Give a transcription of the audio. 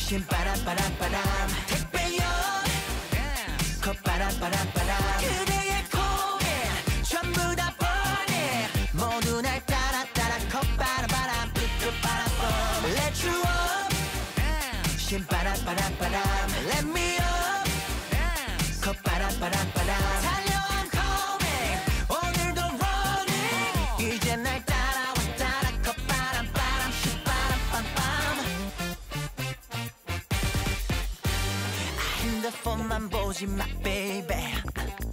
신바람바람바람 택배요 콧바람바람바람 그대의 고민 전부 다 버려 모두 날 따라 따라 콧바람바람 삐끗바람밤 Let you up 신바람바람바람 Let me up 콧바람바람바람 달려 I'm coming 오늘도 running 이제 날 따라와 따라 콧바람바람 신바람밤밤 핸드폰만 보지 마 baby